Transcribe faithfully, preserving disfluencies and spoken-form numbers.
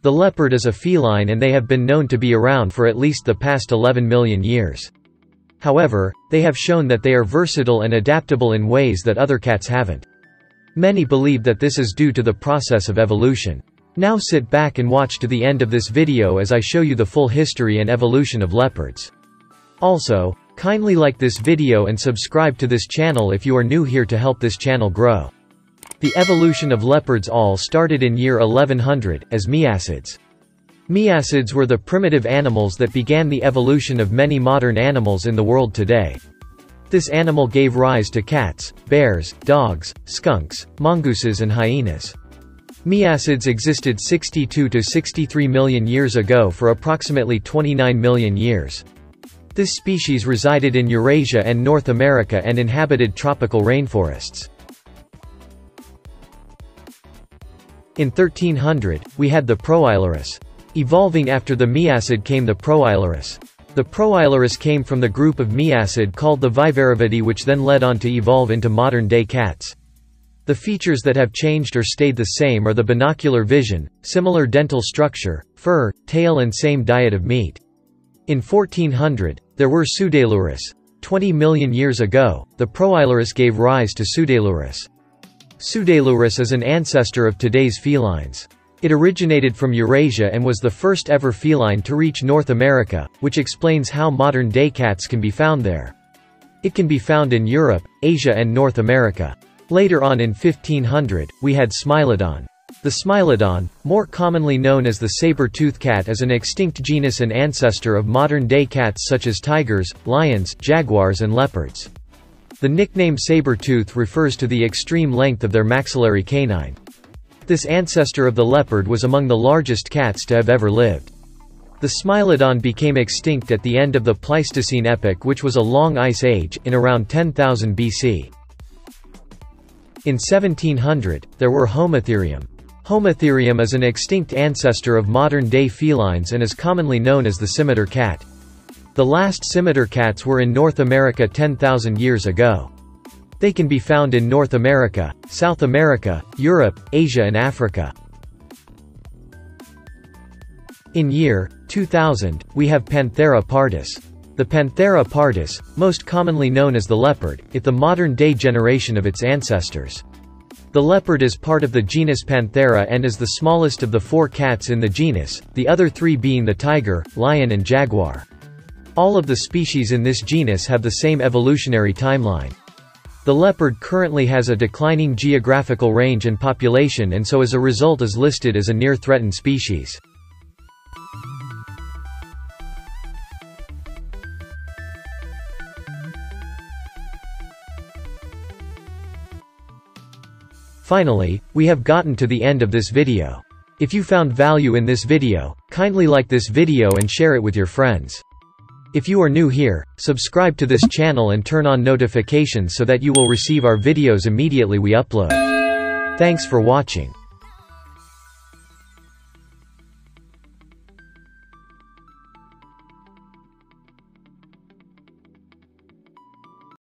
The leopard is a feline and they have been known to be around for at least the past eleven million years. However, they have shown that they are versatile and adaptable in ways that other cats haven't. Many believe that this is due to the process of evolution. Now sit back and watch to the end of this video as I show you the full history and evolution of leopards. Also, kindly like this video and subscribe to this channel if you are new here to help this channel grow. The evolution of leopards all started in year eleven hundred, as Miacids. Miacids were the primitive animals that began the evolution of many modern animals in the world today. This animal gave rise to cats, bears, dogs, skunks, mongooses and hyenas. Miacids existed sixty-two to sixty-three million years ago for approximately twenty-nine million years. This species resided in Eurasia and North America and inhabited tropical rainforests. In thirteen hundred, we had the Proailurus. Evolving after the Miacid came the Proailurus. The Proailurus came from the group of Miacid called the Viverravidae, which then led on to evolve into modern-day cats. The features that have changed or stayed the same are the binocular vision, similar dental structure, fur, tail and same diet of meat. In fourteen hundred, there were Pseudaelurus. twenty million years ago, the Proailurus gave rise to Pseudaelurus. Pseudaelurus is an ancestor of today's felines. It originated from Eurasia and was the first ever feline to reach North America, which explains how modern-day cats can be found there. It can be found in Europe, Asia and North America. Later on in fifteen hundred, we had Smilodon. The Smilodon, more commonly known as the Saber-Tooth Cat, is an extinct genus and ancestor of modern-day cats such as tigers, lions, jaguars and leopards. The nickname saber-tooth refers to the extreme length of their maxillary canine. This ancestor of the leopard was among the largest cats to have ever lived. The Smilodon became extinct at the end of the Pleistocene epoch, which was a long ice age, in around ten thousand B C. In seventeen hundred, there were Homotherium. Homotherium is an extinct ancestor of modern-day felines and is commonly known as the scimitar cat. The last scimitar cats were in North America ten thousand years ago. They can be found in North America, South America, Europe, Asia and Africa. In year two thousand, we have Panthera pardus. The Panthera pardus, most commonly known as the leopard, is the modern-day generation of its ancestors. The leopard is part of the genus Panthera and is the smallest of the four cats in the genus, the other three being the tiger, lion and jaguar. All of the species in this genus have the same evolutionary timeline. The leopard currently has a declining geographical range and population, and so as a result is listed as a near-threatened species. Finally, we have gotten to the end of this video. If you found value in this video, kindly like this video and share it with your friends. If you are new here, subscribe to this channel and turn on notifications so that you will receive our videos immediately we upload. Thanks for watching.